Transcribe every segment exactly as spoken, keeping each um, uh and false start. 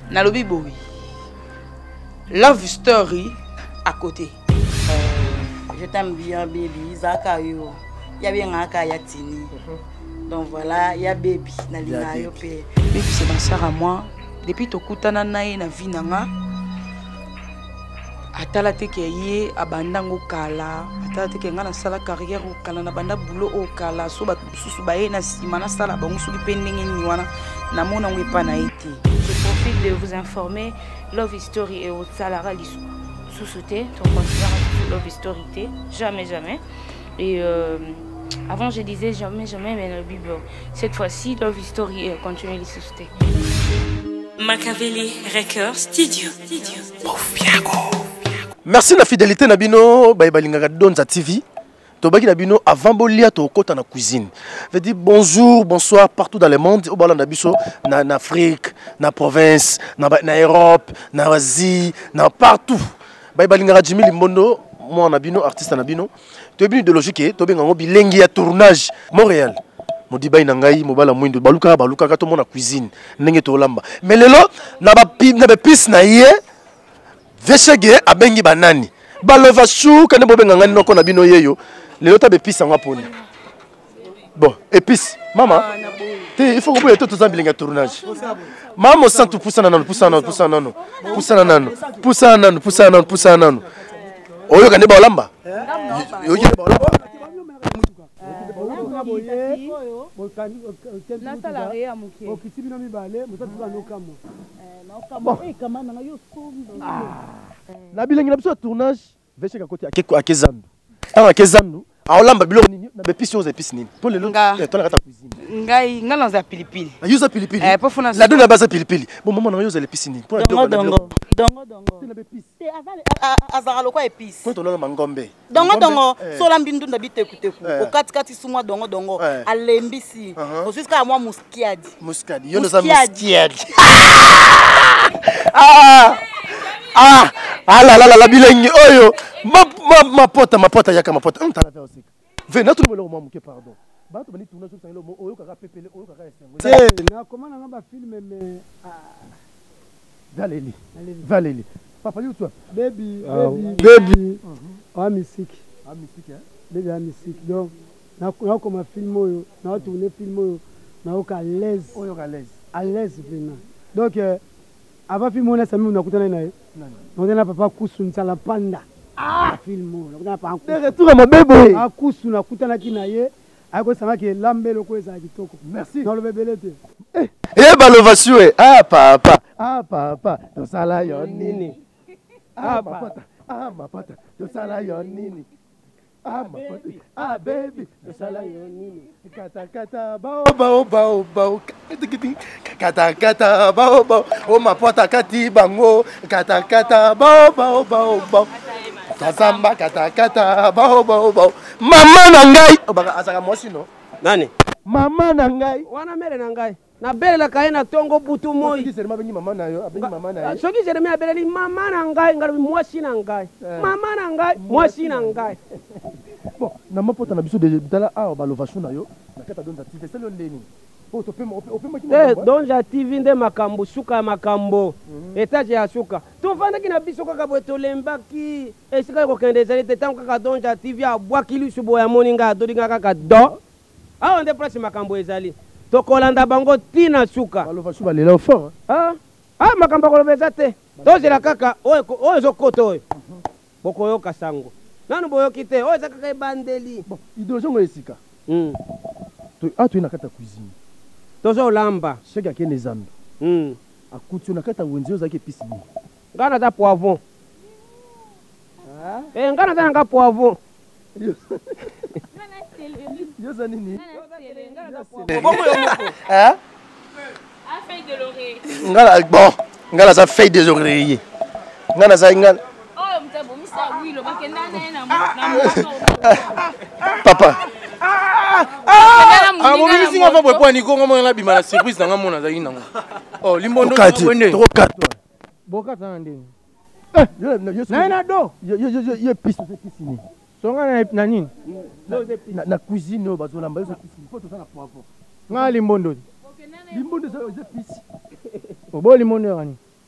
Nalobi boy. Love story à côté. Euh, je t'aime bien, baby. Zaka yo. Ya bien ngaka ya tini. Donc voilà, ya baby. Nalina yo pe. Baby c'est ma sœur à moi. Depuis tokutana naye na vie nanga. Atala teke ye abandango kala. Atala teke nga na sala carrière au kala na banda boulot au kala. So ba susu ba ye na sima na sala bango soki pendenge ni wana. Na mona ngwe na été. Je profite de vous informer, Love Story est au Salara sous-sauté, donc on considère Love Story, jamais, jamais. Et euh, avant je disais jamais, jamais, mais le Bible, cette fois-ci, Love Story continue de sous-sauter. Machiavelli Records Studio. Merci la fidélité Nabino, Baïbalinga Donza T V. Tobaki Nabino avant bolia to kota na cuisine. Veut dire bonjour, bonsoir partout dans le monde, au bala nabiso na en Afrique, na province, na na Europe, na Asie, na partout. Baïbalinga Jimmy Limbondo, moi Nabino artiste Nabino. Tobi de logique, tobi ngango bilengi ya tournage Montréal. Modi bay nangai mobala mwindo baluka baluka ka to mona cuisine ndenge to lamba. Mais lelo na ba na ba pis na ye veshege abengi banani. Balova chou kane bobe ngangani noko na bino yeyo. Les ta épices en Japon. Bon, épices. Maman, il faut que vous ayez tout le tournage. Maman, sent tout poussant nan, poussant nan, poussant nan, poussant nan, poussant nan, poussant nan, poussant nan. Oh, yo kane ba lamba. Yo kane ba lamba. La bilingue na tournage, vese ka côté à Kezandu. Tanga Kezandu, a olamba biloko nini na bepisi aux épices nini. Pour le long, toi na kata cuisine. Ngai ngala za pilipili. Na yuza pilipili. Eh pour fona. La dona base pilipili. Bon maman na yuza l'épice nini. Pour dongo dongo. Dongo dongo. C'est la bepisi. C'est azara lokwa épice. Pour tolonga mangombe. Dongo dongo. Sola mbindu na bite kuteku. Okati kati sumwa dongo dongo. Alembisi. Osuska moi muskiadi. Muskiadi. Yo no za muskiadi. Ah! Ah! Ah là là là la bilingue. Oyo. Ma ma ma pota ma pota yaka ma pota. On t'a la faire aussi. Venez tout le monde au mouké pardon. Ba to bani tourner sur le oyo kaka pepele oyo kaka esengo. C'est na comment na ba film mais Valélie. Valélie. Papa lui ou toi? Baby baby baby. Ah musique. Ah musique hein. Baby ah musique. Donc na na comme film oyo, na tourner film oyo, na au à l'aise. Oyo à l'aise. À l'aise vraiment. Donc avant film on a sami on a kutana naye. On a papa kusu nsala panda. Ah film on a pas un coup. De retour à ma bébé. Ah kusu na kutana kinaye. Ako sama ke lambe loko eza kitoko. Merci. Dans le bébélete. Eh eh balovasio eh. Ah papa. Ah papa. To sala yo nini. Ah papa. Ah ma papa. To sala yo nini. Ah ma papa. Ah baby. To sala yo nini. Kata kata bao bao bao bao. Kata kata bao bao. Oh ma pota kati bango. Kata kata bao bao bao bao. Kazamba kata kata bao bao bao. Mama nangai. Obaka asaka mosi no. Nani? Mama nangai. Wana mere nangai. Na bele la kaina tongo butu moi. Soki zerema bengi mama na yo, abengi mama na yo. Soki zerema abele mama nangai ngalo mosi nangai. Mama nangai, mosi nangai. Bon, na mapota na biso de tala a balovasho na yo. Na kata donza T V selo ndeni. Po to pema ope maki. Eh, donza T V nde makambo suka makambo. Etage ya suka. Tu vanda kina biso kaka boto lembaki. Esika ko kende zali tetango kaka donza T V abwaki lisu boya moninga adodinga kaka do. Ah, on de place makambo ezali. To kolanda bango tina suka. Balovasho balela fort. Ah, ah makambo ko lobeza te. To zela kaka oyo oyo zokoto oyo. Boko yo kasango. Nanu boyo kite oyo zakaka bandeli. Bon, idolongo esika. Mm. To a to ina kata cuisine. Tozo lamba. Chega ke nezando. Mm. Akuti na kata wenzio zake pisi ni. Ngana za poivron. Ah? Eh ngana za nga poivron. Yo za nini? Hein? À feuille de l'oreiller. Ngala bon, ngala za feuille de l'oreiller. Ngana za ngala. Oh, mtabo misa wilo bakenda na na. Papa. Ah, mon misi nga fa boy po ni ko ngamo na bima na surprise na ngamo na za yinango. Oh, limbondo ko ne. Trop quatre. Boka tana ndeni. Eh, yo yo na na do. Yo yo yo yo pisse pisse ni. Songa na na nini? Na na cuisine o bazo lamba yo pisse. Faut to ça na poivron. Nga limbondo. Limbondo za pisse. Obo limbondo yani.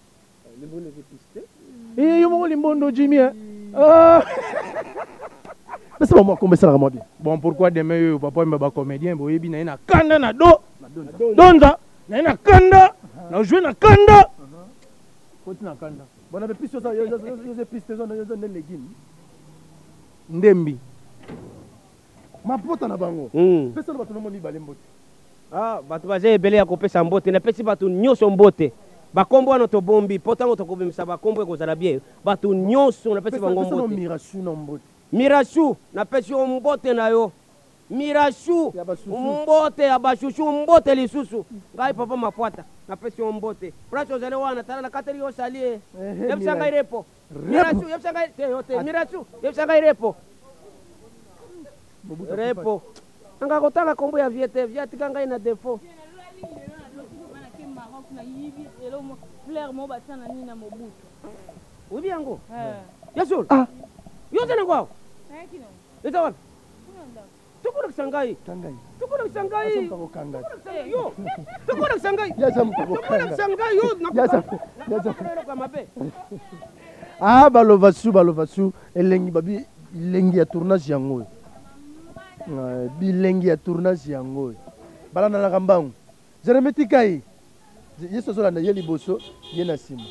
Et yo mo limbondo Jimmy. Ah. Mais c'est moi comme ça vraiment bien. Bon pourquoi demain papa mba comédien boyebi na na kanda na do. Donza na na kanda na jouer na kanda. Continue na kanda. Bon avec plus ça yo yo yo piste zone yo zone legime. Ndembi. Mapota na bango. Pesa na bato no moni balembote. Ah, bato baje ebele ya kopesa mbote na pesi bato nyonso mbote. Bakombo wana to bombi, potango to kobimisa bakombo ekozala bien. Bato nyonso na pesi bango mbote. Mirachu na mbote. Mirachu na pesi yo mbote na yo. Mirachu mbote ya bashushu mbote lisusu. Ngai papa mapwata na pesi yo mbote. Pracho zale wana tana na kateri yo salie. Yepsa ngai repo. Mirachu yepsa ngai te yote. Mirachu yepsa ngai repo. Repo. Anga kotala kombo ya viete, viete kanga ina defo. Fleur mo batana ni na mobutu. Ubi yango? Eh. Yasul. Ah. Yote na kwao. Eh kino. Leta wapi? Tukuna kisangai. Sangai. Tukuna kisangai. Asa mtako kanga. Yo. Tukuna kisangai. Yasa mtako kanga. Tukuna kisangai yo. Yasa. Yasa. Ah balova su balova su elengi babi elengi ya tournage yango. Bilengi ya tournage yango. Bala na kambangu. Jeremeti kai. Yeso zola na yeli boso yena sima.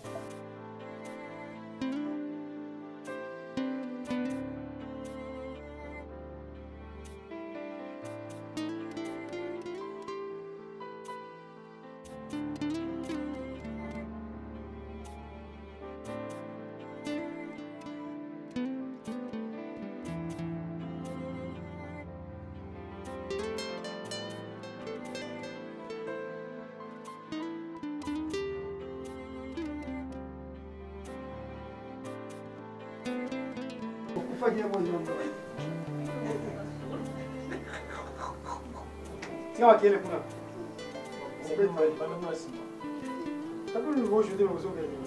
Tiens, qui est le point? C'est pas mal, pas mal. T'as vu le gros jeu de l'oiseau?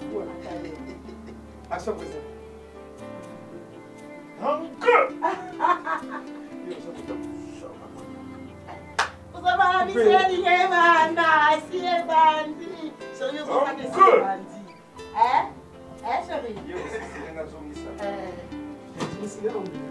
Action présente. Vous avez un lycée, il est bandit, si il est bandit. Sérieux, vous avez des bandits. Hein? Hein, chérie? Je suis là, on dit.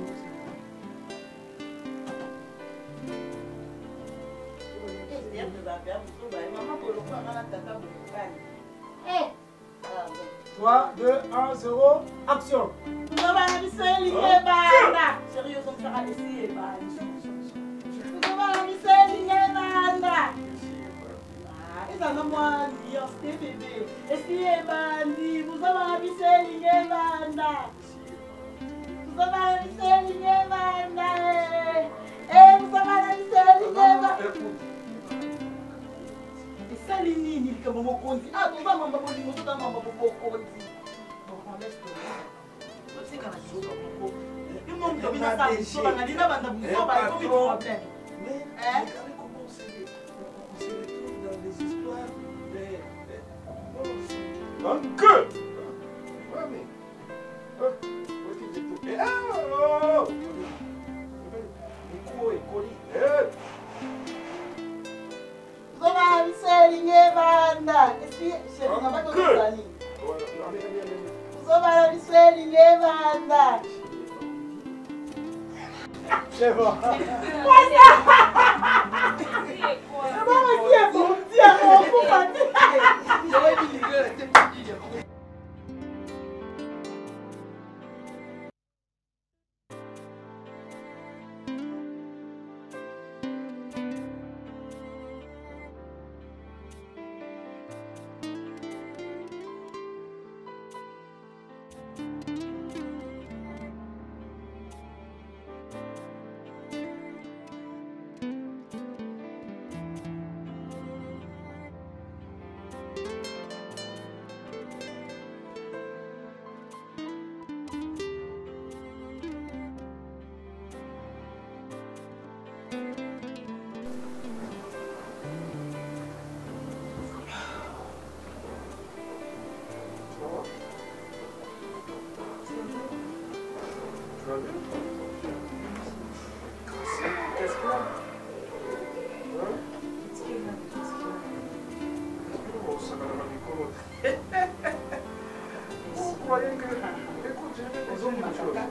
trois, deux, un, zéro, action. Vous avez un lycée, il est bandit. Sérieux, vous avez un lycée, il est bandit. Vous avez un lycée, il est bandit. Ils en ont moins dit, c'était bébé. Est-ce qu'il est bandit? Vous avez un lycée, il est bandit. Vous avez un lycée, il est bandit. Eh, vous avez un lycée, il est bandit. Sali nini kama mokonzi ah toza mamba bolingo toza mamba bokonzi on laisse tomber c'est kana soka moko et mon tobi na sa soka na dina banda busoba il faut vite problème mais hein comment c'est on se retrouve dans les histoires de donc ouais mais où est-ce que j'ai tout ah oh Nico et Coli eh Comment c'est l'ingévanda? Est-ce que c'est une amie de Sali? Comment c'est l'ingévanda? C'est bon. Quoi ça? C'est bon aussi, c'est bon. Tiens, on peut pas dire.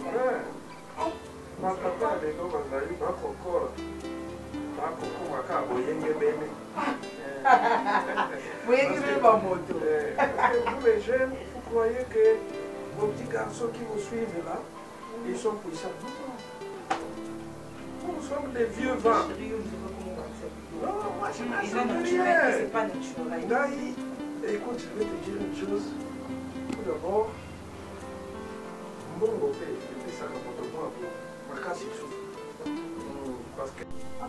Vous les jeunes, vous croyez que vos petits garçons qui vous suivent là, ils sont puissants. Nous sommes des vieux vents. Non, moi je n'achète rien. C'est pas naturel. Daï, écoute, je vais te dire une chose. Tout d'abord, mon beau-père, c'était ça le moi pour ma casse tout. Parce que.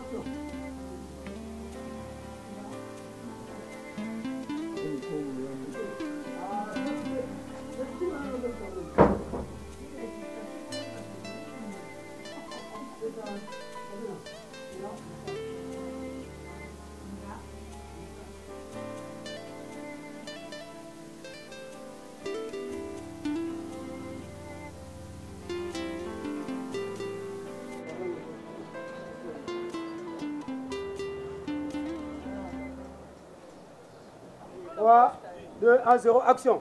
trois, deux, un, zéro, action.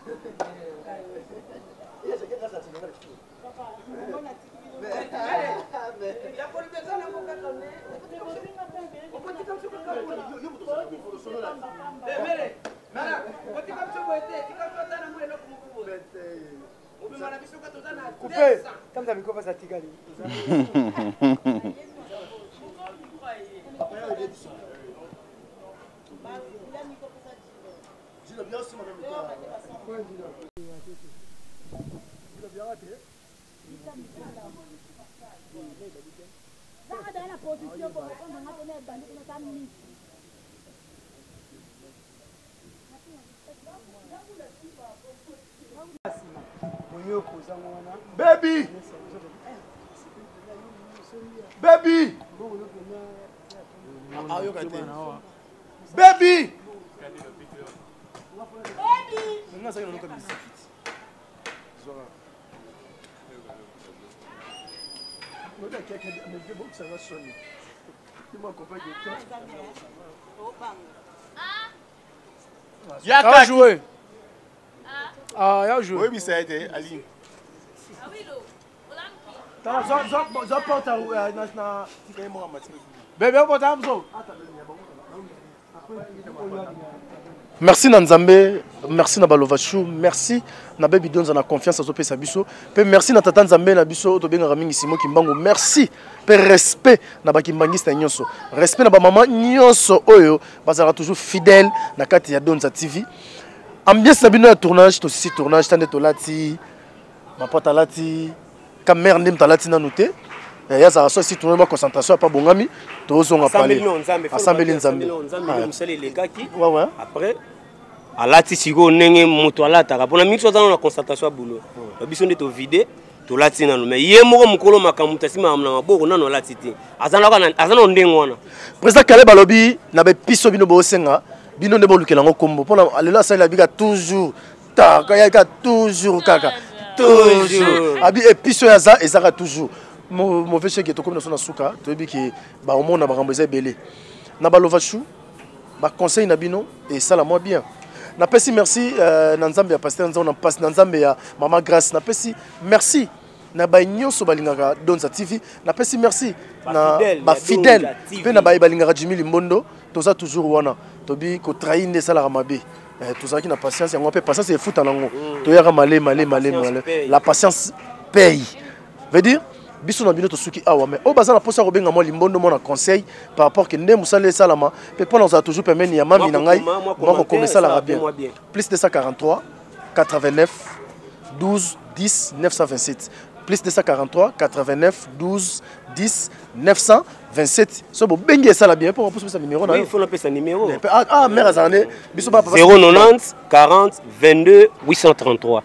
Coupé. Comme ça, micro passe à Tigali. Baby! Baby! Baby! Il y a joué. Ah, il y a joué. Oui, mais ça a été Ali. Merci Nanzambe, merci Nabalovachou, merci Nabebi Donza na confiance à Zopé Sabiso, merci na Tata Nzambe na biso to benga Ramingi Simo Kimbango, merci pe respect na bakimbangista nyonso, respect na ba maman nyonso oyo bazala toujours fidèle na kati ya Donza T V. Ambiance na bino ya tournage, to sisi tournage tande to lati, ma pote lati, caméra ndem talati na noté. Il y a ça aussi tourner ma concentration pas bongami to zonga parler assemblée nzambe les gars qui après alati siko nenge moto alata kapona mixo dans la concentration boulot biso nde to vider to lati nano mais ye moko mukolo makamuta sima na maboko nano lati ti azana kana azana ndengo wana président Kale balobi na be piso bino bo senga bino nde bolukela ngo kombo pona alela ça la biga toujours ta kaya toujours kaka toujours abi e piso ya za ezaka toujours mauvais chèque to comme na suka to bi ki ba au monde na bakambo eza belé na balovachou ba conseil na bino et ça la moi bien na pesi merci na nzambe ya pasteur nzambe na passe na nzambe ya mama grâce na pesi merci na ba nyonso balingaka Donza T V na pesi merci na ba fidèle pe na ba balingaka Jimmy Limbondo toza toujours wana to bi ko trahir ne sala mabe tout ça qui na patience yango pe patience e futa nango to yaka malé malé malé la patience paye veut dire biso na bino to suki awa mais o baza na posa robenga mo Limbondo mo na conseil par rapport que ndem musale salama pe pona za toujours permettre ya mami na ngai mo ko ça la bien plus deux cent quarante-trois quatre-vingt-neuf douze dix neuf cent vingt-sept plus deux cent quarante-trois quatre-vingt-neuf douze dix neuf cent vingt-sept so bo bengi ça la bien pour poser ça numéro na il faut appeler ça numéro ah ah mère azane biso ba zéro neuf quarante vingt-deux huit cent trente-trois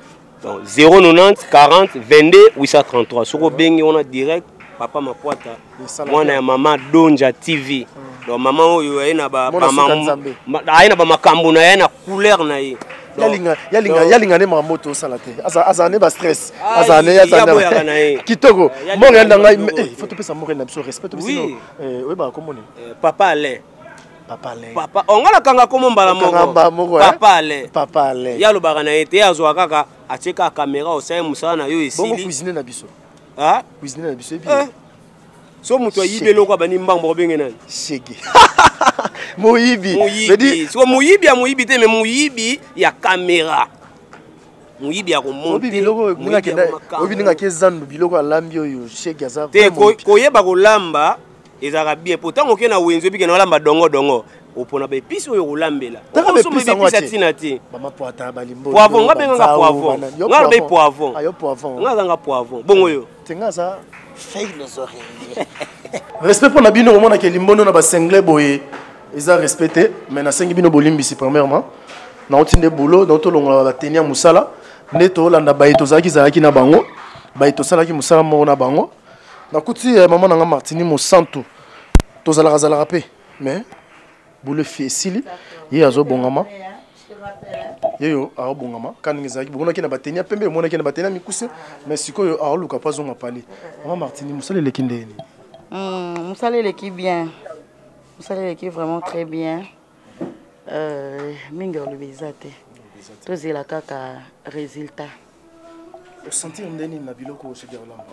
zéro neuf quarante vingt-deux huit cent trente-trois. Sur le bengi, on a direct papa ma pote. Moi, on a maman Donja T V. Donc maman, il y a ba maman, il y a ba makambo na ya na couleur na ye. Yalinga yalinga yalinga ne mamoto salate. Asa azane ba stress. Azane azane. Kitoko. Mon yanda ngai il faut te pesa mon na biso respect to biso. Eh oui ba comment papa allait. Papa le. Papa, on a kanga komo mbala moko. Papa le. Papa le. Ya lo bagana ete ya zo kaka acheka caméra o sai musala na yo esili. Bongo cuisiner na biso. Ah? Cuisiner na biso. Eh. So muto yibe loko bani mbambo benge nani? Shege. Moyibi. Moyibi. So moyibi ya moyibi te me moyibi ya caméra. Moyibi ya komonte. Obi biloko ninga kenda. Obi ninga kezandu biloko alambi oyo shege za. Te ko yeba ko lamba ezaka bien. Pourtant oke na wenzo bi kena lamba dongo dongo. Opona ba épice oyo kolambela. Taka be épice yango tina te. Mama poata balimbo. Poivron nga benga poivron. Nga be poivron. Ayo poivron. Nga zanga poivron. Bongo yo. Tenga za philosophie. Respect pour Nabino au moment que limbono na ba single boy. Ils ont respecté mais na sengi bino bolimbisi premièrement. Na otinde boulot dans to longa ba tenia musala. Neto landa baito zaki zaki na bango. Baito salaki musala mo na bango. Na kuti maman na Martini mo santo. To zala zala rapé mais boule fesili ye azo bongama yeyo a bongama kan ngizaki bongona kina batenia pembe mona kina batenia mikuse mais sikoyo a luka pas zonga pali maman Martini musala le kindeni hmm musala le ki bien musala le ki vraiment très bien euh minga le bizate to zela kaka résultat o sentir ndeni na biloko chez Garlamba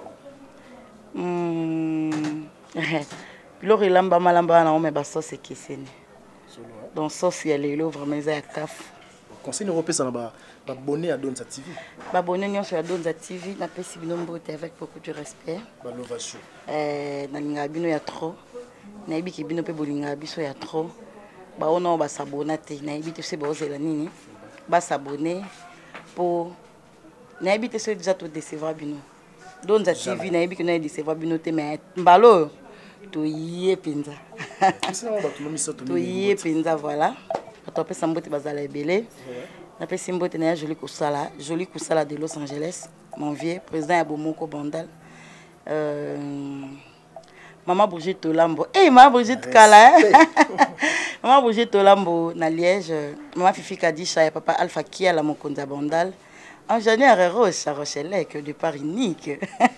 hmm biloko lamba malamba na o me ba sauce kiseni. Donc sauce ya lelo vraiment za ya kaf. Conseil européen ça na ba abonné à Donza T V. Ba abonné nyo sur Donza T V na pesi bino mbote avec beaucoup de respect. Ba lovation. Euh na linga bino ya trop. Na yebi ki bino pe bolinga biso ya trop. Ba ona ba s'abonner te na yebi te se ba ozela nini. Ba s'abonner pour na yebi te se déjà to décevoir bino. Donza T V na yebi ki na décevoir bino te mais mbalo to yé penza. To yé penza voilà. Quand on peut s'embêter bazala ebele. Na pe simbote na joli kusala, joli kusala de Los Angeles, mon vieux président ya Bomoko Bandal. Euh Maman Brigitte Tolambo. Eh hey, maman Brigitte Kala. Maman Brigitte Tolambo na Liège, maman Fifi Kadisha et papa Alpha Kia la Mokonza Bandal. Ingénieur Rose Rochelle que de Paris unique.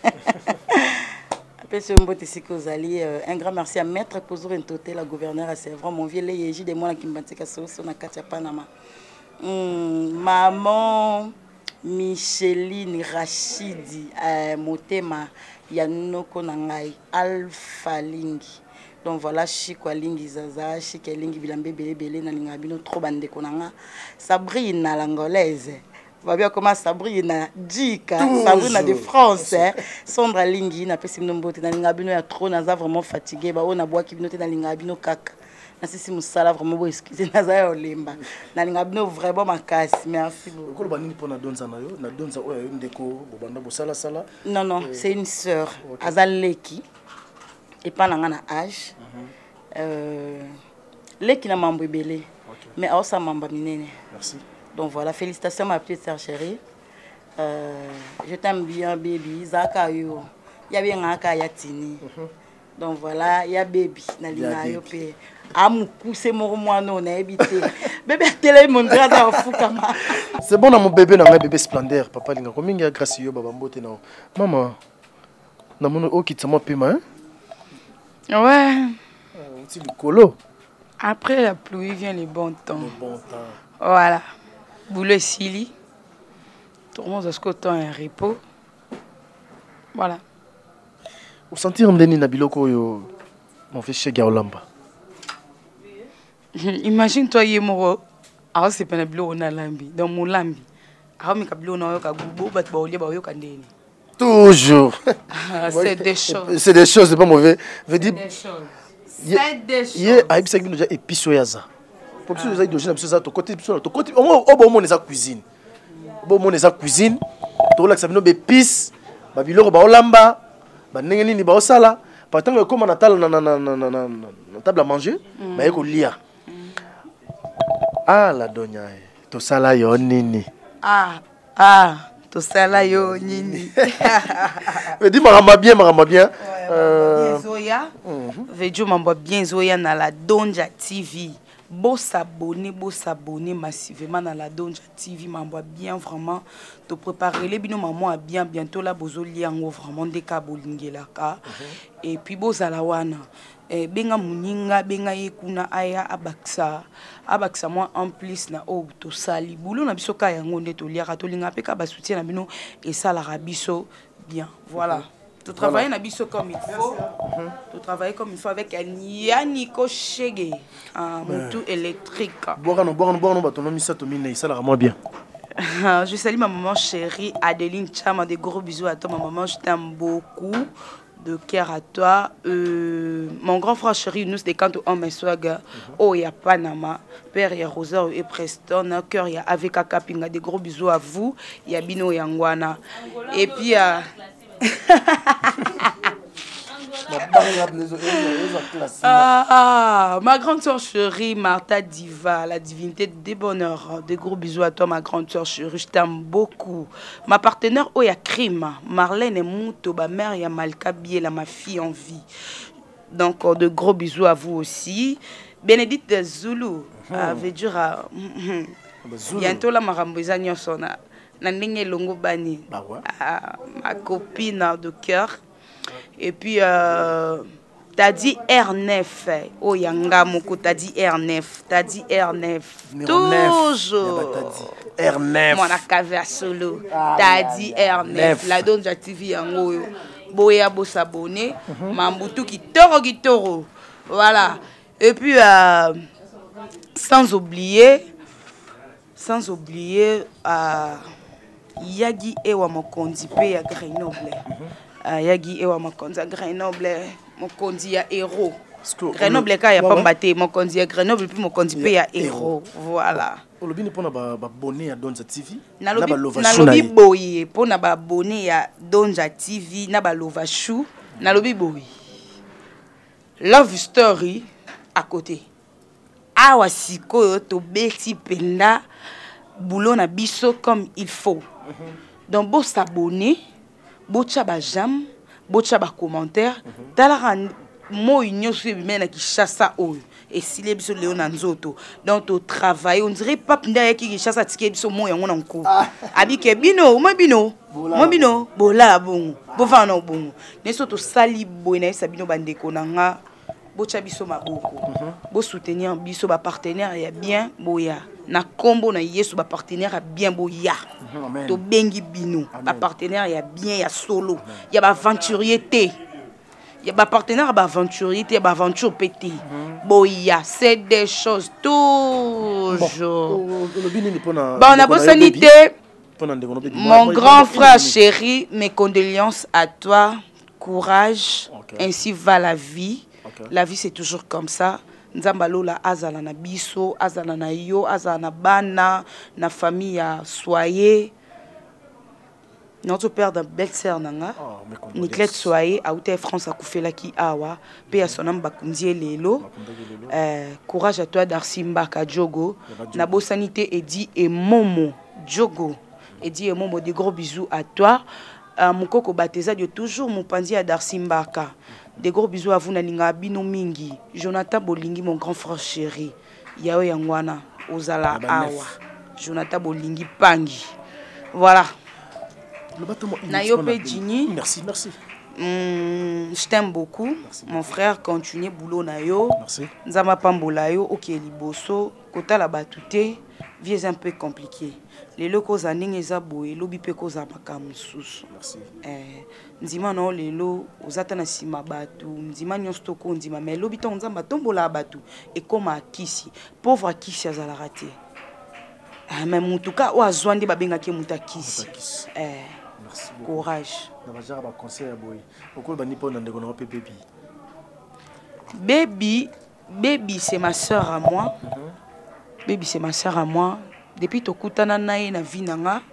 Un grand merci à Maître Kozur Ntoté, la gouverneure à Sèvres, mon vieux Léji de moi qui m'a dit que c'est na Katia Panama. Maman Micheline Rachidi, Motema Yanoko Nangai, Alpha Lingi. Donc voilà, Chikwa Lingi Zaza, Chikwa Lingi Bilambe Bele Bele, Nalingabino, trop bande konanga. Sabrina l'angolaise. Va bien comment Sabrina Djika, Sabrina de France, hein. Sandra Lingi, na pesi mnombote na lingabino ya trop naza vraiment fatigué, ba on a bois qui binote na lingabino kaka. Na sisi musala vraiment bo excuse naza ya olemba. Na lingabino vraiment makasi, merci beaucoup. Ko ba nini pona donza na yo, na donza oyo ndeko bo banda bo sala sala. Non non, c'est une sœur, okay. Azaleki. Et pas na ngana âge. Euh Leki na mambo belé. Mais a sa mamba minene. Merci. Donc voilà, félicitations ma petite sœur chérie. Euh, je t'aime bien, baby. Zaka yo. Il y a bien un cas yatini. Donc voilà, il y a baby. Nalina yo pe. Amu pousse mon moino na habité. Bébé télé mon drada fukama. C'est bon na mon bébé na bébé splendeur. Papa linga kominga grâce yo baba mbote na. Maman. Na mon o kitama pema hein? Ouais. Un petit colo. Après la pluie vient le bon temps. Le bon temps. Voilà. Boulot Sili. Tout le monde a ce temps un repos. Voilà. Vous sentez un déni na biloko yo mon fils chez Gaolamba. Imagine toi yemoro. Alors c'est pas un biloko na lambi dans mon lambi. Alors mi kabilo na yo ka gubo bat ba olie ba yo ka ndeni. Toujours. C'est des choses. C'est des choses, c'est pas mauvais. Veut dire des choses. C'est des choses. Hier aïb ça déjà épice yaza. Pour que ça d'origine ça to côté to côté au bon monde sa cuisine. Bon monde sa cuisine. To la ça bino épices, ba biloko ba olamba, ba ndenge nini ba osala. Pourtant comme on attend na na na na na na table à manger, ba yeko lia. Ah la donya to sala yo nini. Ah ah to sala yo nini. Mais dis maramba bien maramba bien. Euh Zoya. Vejo mambo bien Zoya na la Donja T V. beau s'abonner, beau s'abonner massivement dans la Donja T V, m'envoie bien vraiment, te préparer les bino maman a bien bientôt là bozo liango vraiment des kabolingelaka et puis beau zalawana e benga muninga benga yekuna aya abaksa abaksa moi en plus na o to sali boulot na biso ka yango nde to liaka to linga pe ka ba soutien na bino et ça la rabiso bien voilà. Tu travailles dans biso comme il faut. Tu travailles comme il faut avec un Yannico Chege, un moto électrique. Boirano, boirano, boirano, batono misa to mine, ça la rend bien. Je salue ma maman chérie Adeline Chama, des gros bisous à toi ma maman, je t'aime beaucoup. De cœur à toi. Euh, mon grand frère chéri, nous des cantos en Meswaga. Oh, il y a Panama. Père, il y a Rosa et Preston. Cœur, il y a Aveka Kapinga. Des gros bisous à vous. Il y a Bino Yangwana. Et puis, euh, ah, ma grande soeur chérie Martha Diva, la divinité des bonheurs. Des gros bisous à toi ma grande soeur chérie, je t'aime beaucoup. Ma partenaire Oya Crime, Marlène et Mouto, ma mère et Malka Biela, ma fille en vie. Donc de gros bisous à vous aussi. Bénédicte Zulu, avait dur à bientôt la Marambouza Nyosona. Nandenge Longo Bani, ma copine de cœur. Et puis, euh, t'as dit R neuf. Oh, Yanga Moko, t'as dit R neuf. T'as dit R neuf. Toujours. R neuf. Mon acave à solo. T'as dit R neuf. La Donja T V Yango. Boya Bo s'abonner. Mambutu qui toro qui toro. Voilà. Et puis, euh, sans oublier, sans oublier, euh, Yagi Ewa Mokondi P à Grenoble. Yagi Ewa Mokondi à Grenoble. Mokondi à héros. Grenoble, il n'y a pas de Mokondi à Grenoble, puis Mokondi P à héros. Voilà. Olobi ne pona ba abonné à Donja T V. Na lobi boye pona ba abonné à Donja T V na ba lovachou na lobi boye. Love Story à côté. Awa siko to beti penda boulot na biso comme il faut. Donc beau s'abonner, beau tchaba jam, beau tchaba commentaire, talara mo union sur mena qui chasse o et si les biso léon nzoto. Donc au travail, on dirait pas penda qui chasse à ticket biso mo yango nanko. Abi ke bino, mo bino, mo bino, bola bon, bo vano bon. Neso to sali bo na sabino bandeko nanga. Bocha biso maboko bo soutenir biso ba partenaire ya bien boya na combo na yesu ba partenaire ya bien boya to bengi bino ba partenaire ya bien ya solo ya ba aventurier te ya ba partenaire ba aventurier te ba aventure pété boya c'est des choses toujours bon na bosanité mon grand frère chéri mes condoléances à toi courage ainsi va la vie. Okay. La vie c'est toujours comme ça. Nzambalola azala na biso, azala na yo, azala na bana, na famille ya soyez. Notre père d'un belle-sœur nanga, oh, Niclette Soye, a outé France a koufela ki awa, pe a sonam bakunzie lelo. Euh, courage à toi Darcy Mbaka Djogo, na bo sanité Edi et Momo Djogo. Edi et Momo, des gros bisous à toi. Euh, mon coco Bateza de toujours mon pandi à Darcy Mbaka. Des gros bisous à vous, Naninga Bino Mingi, Jonathan Bolingi, mon grand frère chéri, Yao Yangwana, Ozala Awa, Jonathan Bolingi Pangi. Voilà. Nayope Djini. Merci, merci. Hum, je t'aime beaucoup. Merci. Mon frère, continue boulot Nayo. Merci. Nzama Pambolayo, ok, Liboso, Kota la Batute, vie est un peu compliqué. Les locaux à Ningezabo et l'obi peko za makamusus. Merci. Eh, nzima no lelo ozatana sima batu, nzima nyostoko nzima mais l'obi ton nzamba tombola batu et comme akisi, pauvre akisi azala raté. Ah mais en tout cas o azwandi babenga ke mutakisi. Eh, merci beaucoup. Courage. Na bajara ba conseil ya boy. Okolo bani po ndeko na pe baby. Baby, baby c'est ma sœur à moi. Mm -hmm. Baby c'est ma sœur à moi. Depuis tokutana naye na vie nanga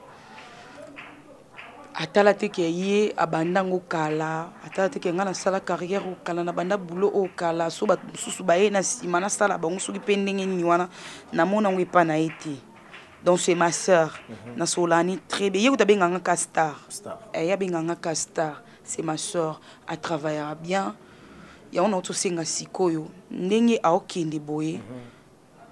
atala te ke ye abandango kala atala te ke nga na sala carrière o kala na banda boulot o kala so ba susu ba ye na sima na sala bango soki pe ndenge ni wana na mona ngo epa na ete. Donc c'est ma sœur mm -hmm. na solani très bien ye utabenga nga ka star eh ya benga nga ka star c'est ma sœur a travaillera bien ya on auto senga sikoyo ndenge a okende boye mm -hmm.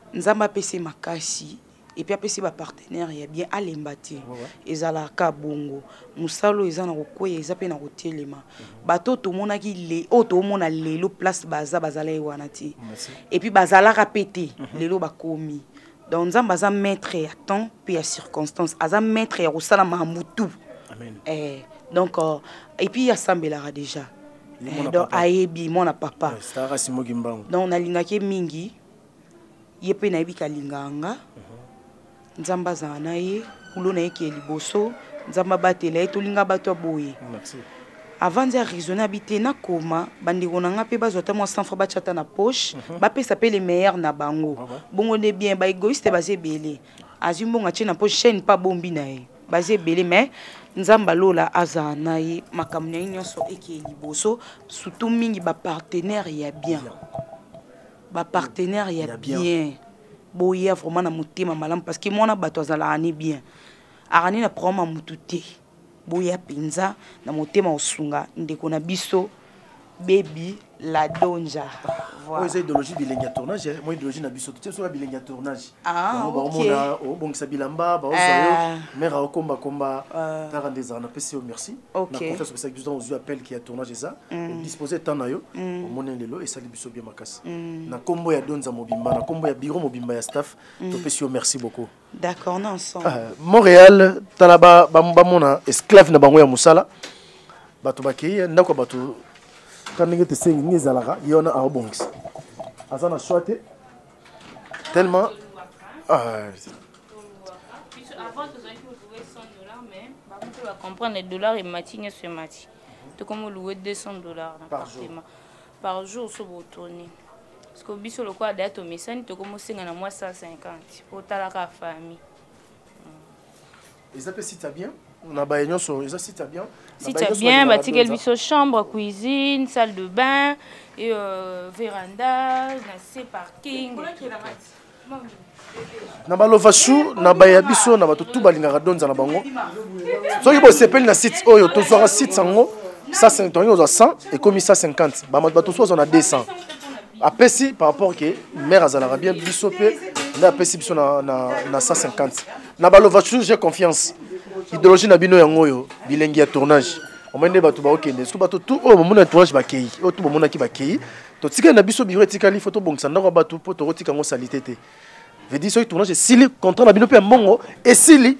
nzamba apesi makasi et puis apesi ba partenaire ya bien alemba te ezalaka bongo musalo eza na kokoya eza pe na kotelema bato tomonaki le o tomona lelo place baza bazala e wana te et puis bazalaka pété lelo bakomi donc nzamba aza maître ya temps pe ya circonstance aza maître ya kosala mamutu amen eh donc euh, et puis asambelaka déjà eh, donc ayebi mona papa donc nalingaki mingi ye pe na yebi kalinganga nzamba azala na ye kulo na ye ke liboso nzamba batela ye tolinga bato aboye avant nze arisonne habite na koma bandeko na nga mpe bazwa ta mwa cent francs bachata na poche bapesa mpe le meilleur na bango bongo ne bien baégoïste baza ebele azwi mbongo atie na poche chaîne mpa bombi na ye baza ebele mais nzamba lola azala na ye makambo na ye nyonso eke liboso surtout mingi bapartenaire ya bien bapartenaire ya bien boya vraiment na motema malamu parce que mwana bato azalaka ne bien arani na problème mutu te boya penza na motema osunga ndeko na biso baby la donja voilà c'est idéologie bilingue ya tournage moi idéologie na biso tu sais bilingue ya tournage ah ba mona o bongisa bilamba ba ozoyo mera okomba komba tara ndeza na pesi o merci na confiance que ça que nous appelle qui a tournage ça disposer temps na yo o mona lelo et ça biso bien makasi na kombo ya donza mobimba na kombo ya bureau mobimba ya staff to pesi o merci beaucoup d'accord non ensemble Montréal talaba ba mona esclave na bango ya musala bato bakei ndako bato quand tu sais ni zalaka yona a rebongi azana choité tellement ah avant tu as loué cent dollars mais par contre tu vas comprendre les dollars et matinée ce matin tu comme louer deux cents dollars par jour par jour sur retourner parce que biso le quoi date au message tu comme cinq na moi cent cinquante pour ta la famille et ça peut si tu bien on a baigné sur ça si tu bien si tu as bien bâti quelle biso chambre cuisine salle de bain et euh, véranda na parking na balova chou na baya biso na bato tout balingaka donza na bango soki bo sepeli na site oyo to soira site sango ça cinq ton yo cent et comme ça cinquante ba bato so on a deux cents apesi par rapport que mère azala bien biso pe na apesi biso na na cent cinquante na balova chou j'ai confiance idéologie na bino yango yo bilengi ya tournage o mende bato ba okende so bato tout o mona tournage ba kei o tout mona ki ba kei to tika na biso biro tika li photo bongisa ndako bato po to rotika ngo salité te veut dire so tournage sili contrat na bino pe mbongo et sili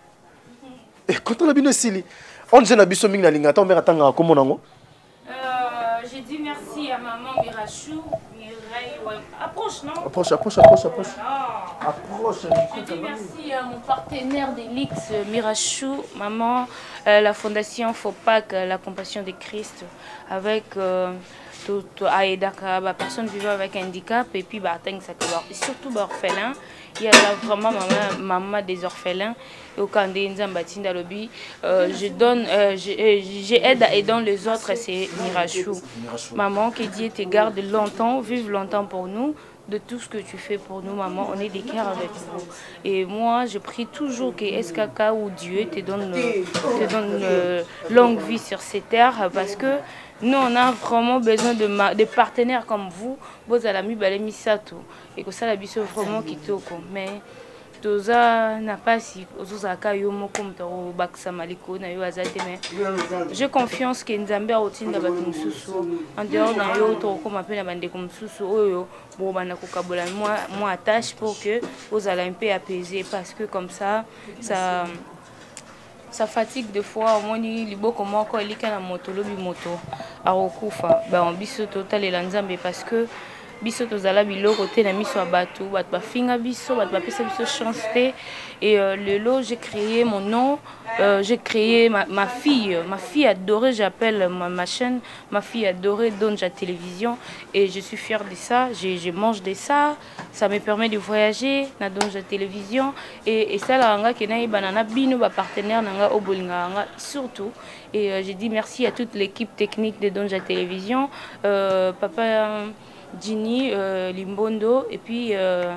et contrat na bino sili on je na biso mingi na lingata o mera tanga ko mona ngo euh j'ai dit merci à maman Mirachou approche non approche approche approche approche approche je dis merci à mon partenaire d'Elix Mirachou maman euh, la fondation Fopac la compassion de Christ avec euh, tout aidaka ba personne vivant avec handicap et puis ba teng ça et surtout ba orphelin il y a là vraiment maman maman des orphelins au Kandé Nzamba Tinda Lobby je donne euh, j'aide et dans les autres c'est Mirachou maman que Dieu te garde longtemps vive longtemps pour nous de tout ce que tu fais pour nous maman on est des cœurs avec vous et moi je prie toujours que S K K ou Dieu te donne te donne euh, longue vie sur ces terres parce que nous, on a vraiment besoin de, ma, de partenaires comme vous. Vous avez mis balé misato et que ça la biso vraiment qui toko. Mais toza n'a pas si ozoza kayomo comme to baksa maliko na yo azate mais j'ai confiance que Nzambe a otinda batu mususu en dehors na yo to comme appelle bande comme mususu oyo bon bana ko kabola moi moi attache pour que vous allez un peu apaiser parce que comme ça ça ça fatigue des fois au moins il beau comment quand il est na moto lobi moto a okufa ba on biso total et Nzambe parce que biso tozala biloko te na miso abatu bat ba finga biso bat ba pesa biso chance te et euh, le lot j'ai créé mon nom euh, j'ai créé ma, ma fille ma fille adorée j'appelle ma, ma chaîne ma fille adorée Donja Télévision et je suis fière de ça je, je mange de ça ça me permet de voyager na Donja Télévision et, et ça la nga kenayi banana bino ba partenaire nanga obolinga nga surtout et euh, je dis merci à toute l'équipe technique de Donja Télévision euh, papa Dini, euh, Limbondo et puis euh,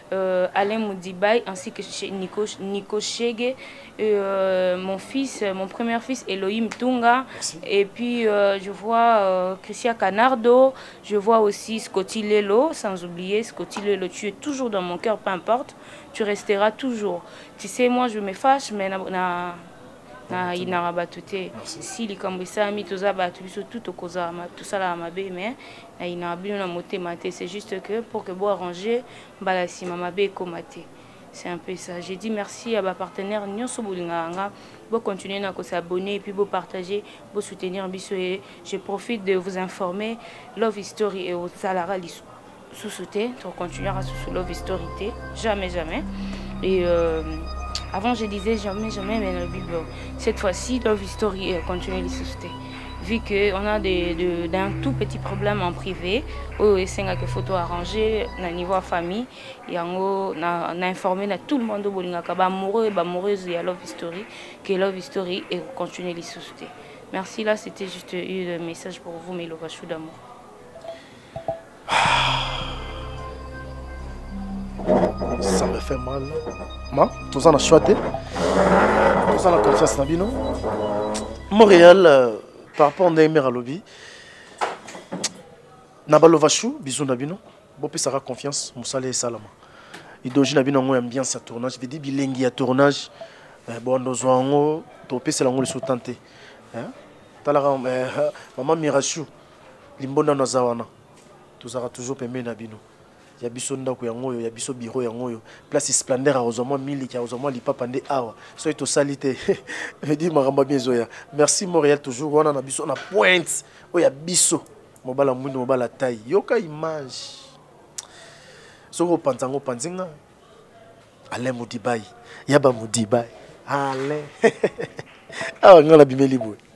euh, Alain Moudibaï, ainsi que Nico, Nico Chege, et, euh, mon fils, mon premier fils Elohim Tunga. Merci. Et puis euh, je vois euh, Christian Canardo, je vois aussi Scotty Lelo, sans oublier Scotty Lelo, tu es toujours dans mon cœur, peu importe, tu resteras toujours. Tu sais, moi je me fâche, mais na, na, na inaraba tuté. Si les kambisa mi toza ba tubiso tout au koza ma tout ça la mabe mais na inabino na moté maté, c'est juste que pour que bo arranger bala si mama be komate. C'est un peu ça. J'ai dit merci à ma partenaire Nyonso Bolinganga. Vous continuer à s'abonner et puis vous partager, vous soutenir. Je profite de vous informer. Love History et au Salara sous-sauter. On continuera sous Love History. Jamais, jamais. Et euh, avant, je disais jamais, jamais, mais la Bible. Cette fois-ci, Love History continue à sous-sauter. Vu qu'on a des, de, d'un tout petit problème en privé, où il y a des photos arrangées, au niveau de la famille, et on a informé tout le monde de amoureux et amoureuse de Love History, que Love History et continue à les soutenir. Merci, là c'était juste un message pour vous, mais le vachou d'amour. Ça me fait mal. Moi, tout en a choisi, tout en a confiance dans Bino. Montréal. Euh, Par rapport à Neymer à lobby, Nabalo Vachou, bisous Nabino, Bopé Sara confiance, Moussale et Salama. Idoji Nabino a une ambiance à tournage, je veux dire bilingue à tournage, bon, nous avons topé c'est l'angle sous tenté. Talara, maman Mirachou, Limbona Nazawana, tout ça toujours aimé Nabino. Il y a biso ndako yango il y a biso bureau yango yo place splendeur heureusement mili qui heureusement li papa ndé awa so to salité me dit maramba bien zoya merci Montréal toujours on a biso na pointe o ya biso mobala mwindo mobala taille yoka image soko pantango panzinga Alain Moudibaï yaba Moudibaï Alain ah ngala bimeli boy